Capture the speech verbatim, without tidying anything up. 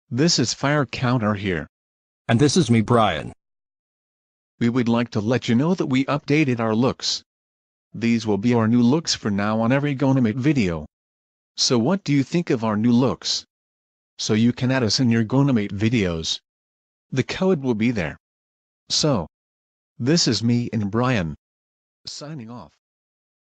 This is Fire Counter here. And this is me, Brian. We would like to let you know that we updated our looks. These will be our new looks for now on every GoAnimate video. So what do you think of our new looks? So you can add us in your GoAnimate videos. The code will be there. So, this is me and Brian, signing off.